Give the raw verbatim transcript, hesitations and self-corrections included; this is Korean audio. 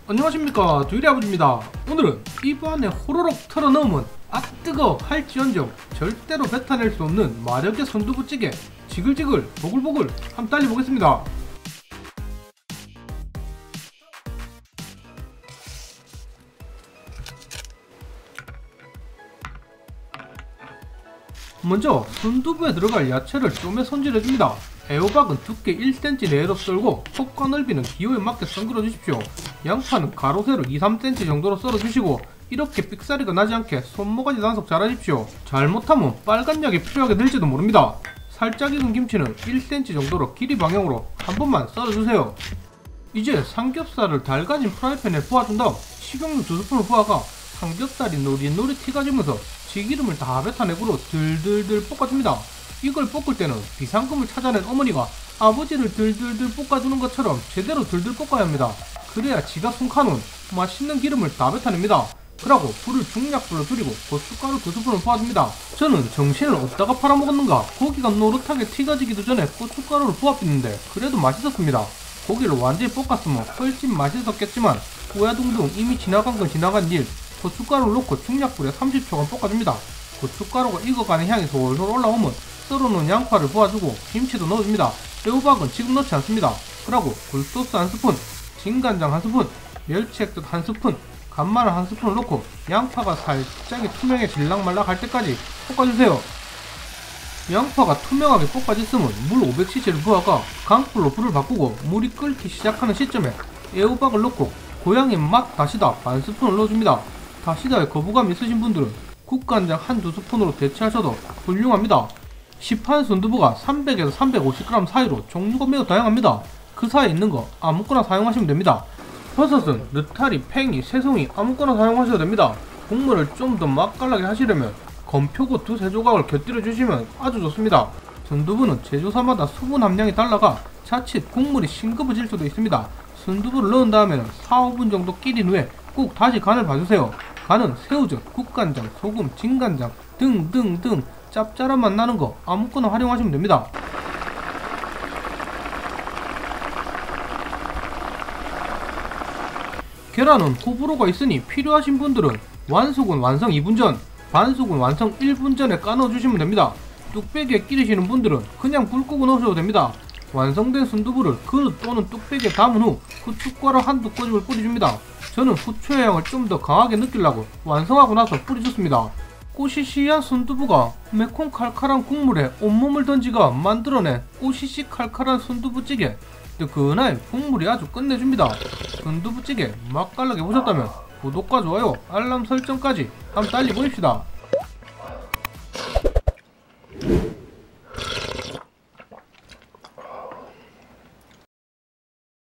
안녕하십니까, 두일이 아버지입니다. 오늘은 입안에 호로록 털어넣으면 아 뜨거 할지언정 절대로 뱉어낼 수 없는 마력의 순두부찌개 지글지글 보글보글 한번 달려보겠습니다. 먼저 순두부에 들어갈 야채를 쪼매 손질해줍니다. 애호박은 두께 일 센티미터 내로 썰고 폭과 넓이는 기호에 맞게 썬글어 주십시오. 양파는 가로 세로 이, 삼 센티미터 정도로 썰어주시고 이렇게 삑사리가 나지 않게 손모가지 단속 잘 하십시오. 잘못하면 빨간 약이 필요하게 될지도 모릅니다. 살짝 익은 김치는 일 센티미터 정도로 길이 방향으로 한 번만 썰어주세요. 이제 삼겹살을 달가진 프라이팬에 부어준 다음 식용유 두 스푼을 부어가 삼겹살이 노릿노릿 튀가지면서 지기름을 다 뱉어내고로 들들들 볶아줍니다. 이걸 볶을 때는 비상금을 찾아낸 어머니가 아버지를 들들들 볶아주는 것처럼 제대로 들들 볶아야 합니다. 그래야 지가 숨가는 맛있는 기름을 다 뱉어냅니다. 그러고 불을 중약불로 줄이고 고춧가루 두 스푼을 부어줍니다. 저는 정신을 어디다가 팔아먹었는가 고기가 노릇하게 튀겨지기도 전에 고춧가루를 부어붓는데 그래도 맛있었습니다. 고기를 완전히 볶았으면 훨씬 맛있었겠지만 우야둥둥 이미 지나간 건 지나간 일, 고춧가루를 넣고 중약불에 삼십 초간 볶아줍니다. 고춧가루가 익어가는 향이 솔솔 올라오면 썰어놓은 양파를 부어주고 김치도 넣어줍니다. 애호박은 지금 넣지 않습니다. 그리고 굴소스 한 스푼, 진간장 한 스푼, 멸치액젓 한 스푼, 간마늘 한 스푼을 넣고 양파가 살짝 투명해질락말락 할 때까지 볶아주세요. 양파가 투명하게 볶아졌으면 물 오백 씨씨를 부어가 강불로 불을 바꾸고 물이 끓기 시작하는 시점에 애호박을 넣고 고향인 맛 다시다 반 스푼을 넣어줍니다. 다시다에 거부감 있으신 분들은 국간장 한두 스푼으로 대체하셔도 훌륭합니다. 시판 순두부가 삼백에서 삼백오십 그램 사이로 종류가 매우 다양합니다. 그 사이에 있는 거 아무거나 사용하시면 됩니다. 버섯은 느타리, 팽이, 새송이 아무거나 사용하셔도 됩니다. 국물을 좀 더 맛깔나게 하시려면 건표고 두세 조각을 곁들여 주시면 아주 좋습니다. 순두부는 제조사마다 수분 함량이 달라가 자칫 국물이 싱거워질 수도 있습니다. 순두부를 넣은 다음에는 사, 오 분 정도 끓인 후에 꼭 다시 간을 봐주세요. 간은 새우젓, 국간장, 소금, 진간장 등등등 짭짤한 맛 나는 거 아무거나 활용하시면 됩니다. 계란은 호불호가 있으니 필요하신 분들은 완숙은 완성 이 분 전, 반숙은 완성 일 분 전에 까넣어주시면 됩니다. 뚝배기에 끼리시는 분들은 그냥 불 끄고 넣으셔도 됩니다. 완성된 순두부를 그릇 또는 뚝배기에 담은 후 후춧가루 한두 꼬집을 뿌려줍니다. 저는 후추의 향을 좀 더 강하게 느끼려고 완성하고 나서 뿌려줬습니다. 꼬시시한 순두부가 매콤 칼칼한 국물에 온몸을 던지가 만들어낸 꼬시시 칼칼한 순두부찌개. 뜨끈한 국물이 아주 끝내줍니다. 순두부찌개 맛깔나게 보셨다면 구독과 좋아요, 알람 설정까지 한번 달리 보입시다.